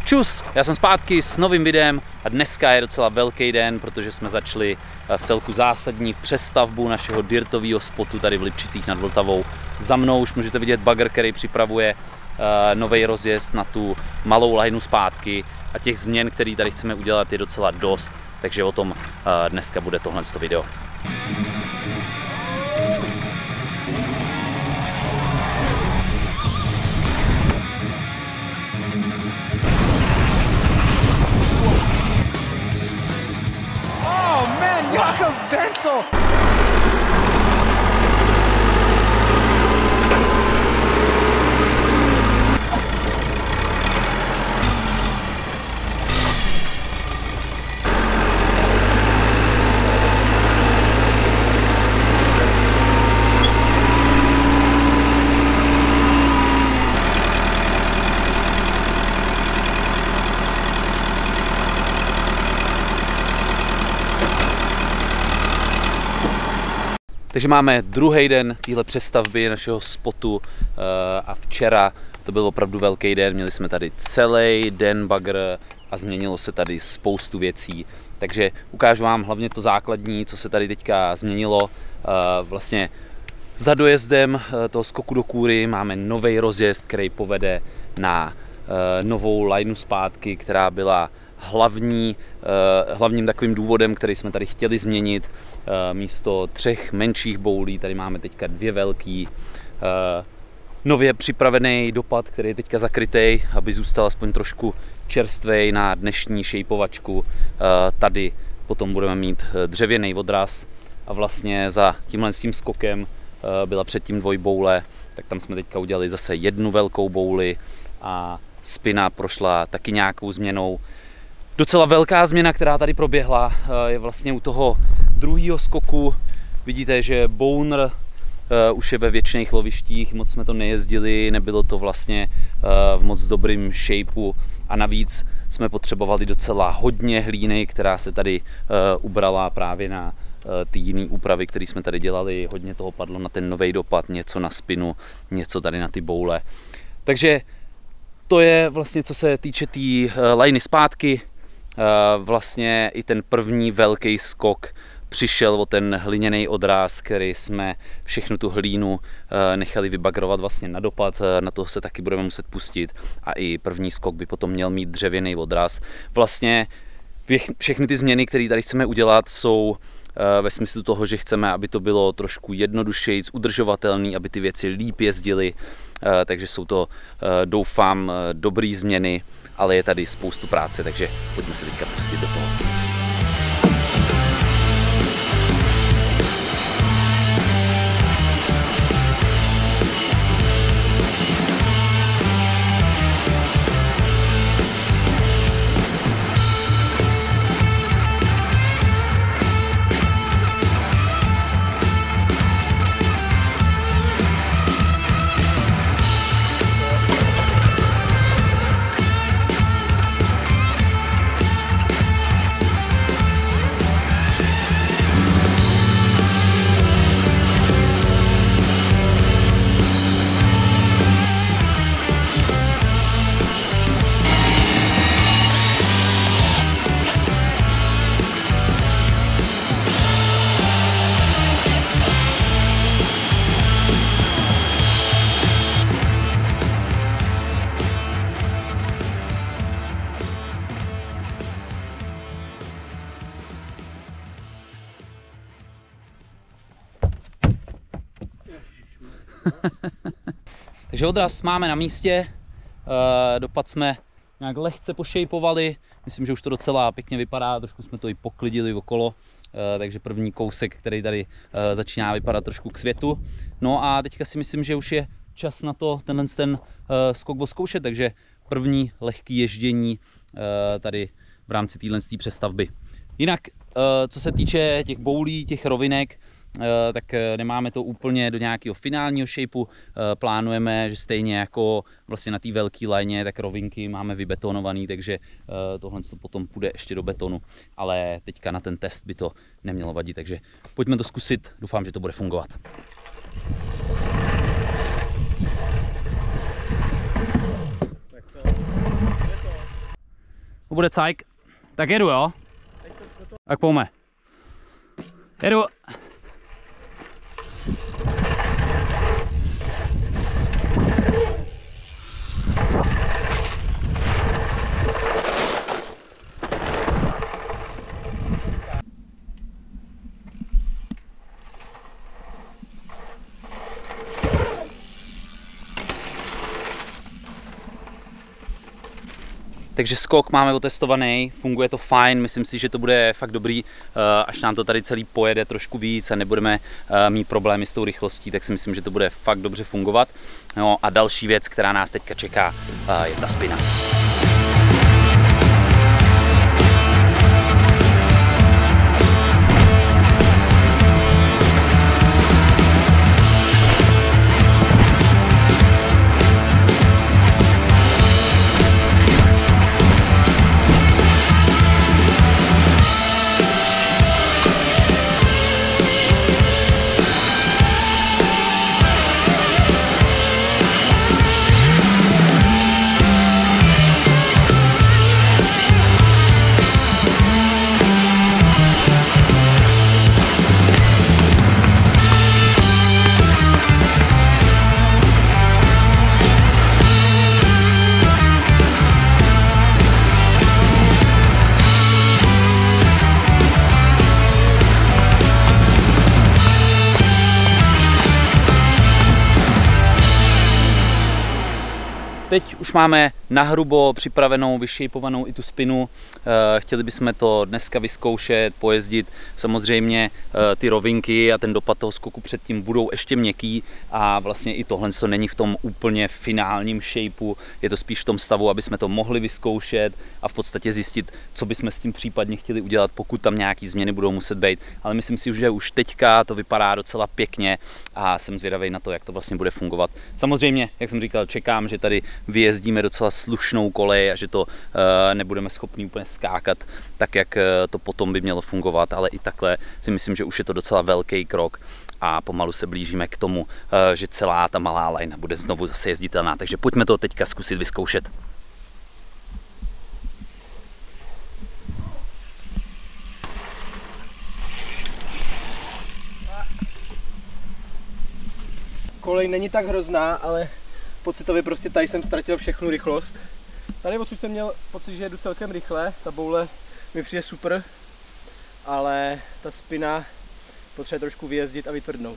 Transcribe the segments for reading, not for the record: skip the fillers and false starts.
Čus, já jsem zpátky s novým videem a dneska je docela velký den, protože jsme začali v celku zásadní přestavbu našeho dirtového spotu tady v Lipčicích nad Vltavou. Za mnou už můžete vidět bagr, který připravuje nový rozjezd na tu malou lajnu zpátky a těch změn, které tady chceme udělat, je docela dost, takže o tom dneska bude tohle video. Jakob Wenzel! Takže máme druhý den téhle přestavby našeho spotu a včera to byl opravdu velký den. Měli jsme tady celý den bagr a změnilo se tady spoustu věcí. Takže ukážu vám hlavně to základní, co se tady teďka změnilo. Vlastně za dojezdem toho skoku do kůry máme nový rozjezd, který povede na novou lajnu zpátky, která byla hlavním takovým důvodem, který jsme tady chtěli změnit. Místo 3 menších boulí tady máme teďka 2 velký. Nově připravený dopad, který je teďka zakrytej, aby zůstal aspoň trošku čerstvej na dnešní šejpovačku. Tady potom budeme mít dřevěný odraz a vlastně za tímhle s tím skokem byla předtím dvojboule, tak tam jsme teďka udělali zase jednu velkou bouli a spina prošla taky nějakou změnou. Docela velká změna, která tady proběhla, je vlastně u toho druhého skoku. Vidíte, že Bowner už je ve věčných lovištích, moc jsme to nejezdili, nebylo to vlastně v moc dobrým shapeu a navíc jsme potřebovali docela hodně hlíny, která se tady ubrala právě na ty jiné úpravy, které jsme tady dělali. Hodně toho padlo na ten nový dopad, něco na spinu, něco tady na ty boule. Takže to je vlastně, co se týče té lajny zpátky. Vlastně i ten první velký skok přišel o ten hliněný odráz, který jsme všechnu tu hlínu nechali vybagrovat vlastně na dopad, na toho se taky budeme muset pustit a i první skok by potom měl mít dřevěný odráz. Vlastně všechny ty změny, které tady chceme udělat, jsou ve smyslu toho, že chceme, aby to bylo trošku jednodušeji, udržovatelný, aby ty věci líp jezdily, takže jsou to, doufám, dobrý změny, ale je tady spoustu práce, takže pojďme se teďka pustit do toho. Takže odraz máme na místě, dopad jsme nějak lehce pošejpovali, myslím, že už to docela pěkně vypadá, trošku jsme to i poklidili okolo, takže první kousek, který tady začíná vypadat trošku k světu. No a teďka si myslím, že už je čas na to ten skok odzkoušet, takže první lehký ježdění tady v rámci téhle přestavby. Jinak, co se týče těch boulí, těch rovinek, tak nemáme to úplně do nějakého finálního shapeu. Plánujeme, že stejně jako vlastně na té velké lajně, tak rovinky máme vybetonovaný, takže tohle potom půjde ještě do betonu, ale teďka na ten test by to nemělo vadit, takže pojďme to zkusit, doufám, že to bude fungovat. to bude cajk. Tak jedu, jo? Tak pojďme. Jedu. Takže skok máme otestovaný, funguje to fajn, myslím si, že to bude fakt dobrý, až nám to tady celý pojede trošku víc a nebudeme mít problémy s tou rychlostí, tak si myslím, že to bude fakt dobře fungovat. No a další věc, která nás teďka čeká, je ta spina. Teď už máme nahrubo připravenou, vyšejpovanou i tu spinu. Chtěli bychom to dneska vyzkoušet, pojezdit. Samozřejmě ty rovinky a ten dopad toho skoku předtím budou ještě měkký a vlastně i tohle to není v tom úplně finálním shapeu. Je to spíš v tom stavu, aby jsme to mohli vyzkoušet a v podstatě zjistit, co bychom s tím případně chtěli udělat, pokud tam nějaký změny budou muset být. Ale myslím si, že už teďka to vypadá docela pěkně a jsem zvědavý na to, jak to vlastně bude fungovat. Samozřejmě, jak jsem říkal, čekám, že tady vyjezdíme docela slušnou kolej a že to nebudeme schopni úplně skákat tak, jak to potom by mělo fungovat, ale i takhle si myslím, že už je to docela velký krok a pomalu se blížíme k tomu, že celá ta malá lajna bude znovu zase jezditelná, takže pojďme to teďka zkusit vyzkoušet. Kolej není tak hrozná, ale pocitově prostě tady jsem ztratil všechnu rychlost. Tady odsud jsem měl pocit, že jedu celkem rychle, ta boule mi přijde super, ale ta spina potřebuje trošku vyjezdit a vytvrdnout.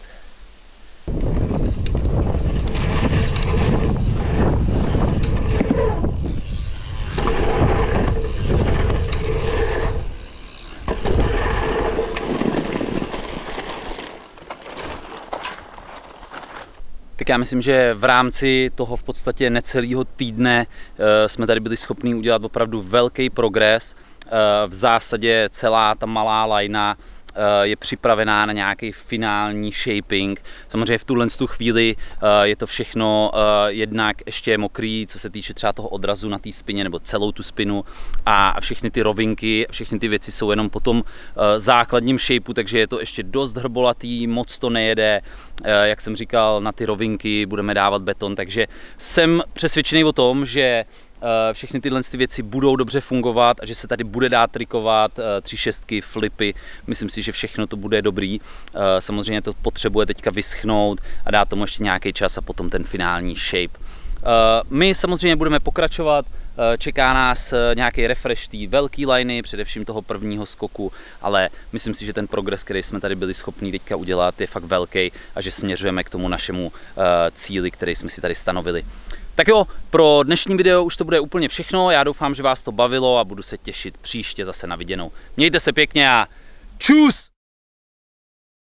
Tak já myslím, že v rámci toho v podstatě necelého týdne jsme tady byli schopni udělat opravdu velký progres. V zásadě celá ta malá lajna je připravená na nějaký finální shaping. Samozřejmě v tuhle chvíli je to všechno jednak ještě mokrý, co se týče třeba toho odrazu na té spině nebo celou tu spinu a všechny ty rovinky, všechny ty věci jsou jenom po tom základním shapeu, takže je to ještě dost hrbolatý, moc to nejede. Jak jsem říkal, na ty rovinky budeme dávat beton, takže jsem přesvědčený o tom, že všechny tyhle věci budou dobře fungovat a že se tady bude dát trikovat, 3/6, flipy, myslím si, že všechno to bude dobrý. Samozřejmě to potřebuje teďka vyschnout a dát tomu ještě nějaký čas a potom ten finální shape. My samozřejmě budeme pokračovat, čeká nás nějaký refresh té velké liny, především toho prvního skoku, ale myslím si, že ten progres, který jsme tady byli schopni teďka udělat, je fakt velký a že směřujeme k tomu našemu cíli, který jsme si tady stanovili. Tak jo, pro dnešní video už to bude úplně všechno, já doufám, že vás to bavilo a budu se těšit příště zase na viděnou. Mějte se pěkně a čus!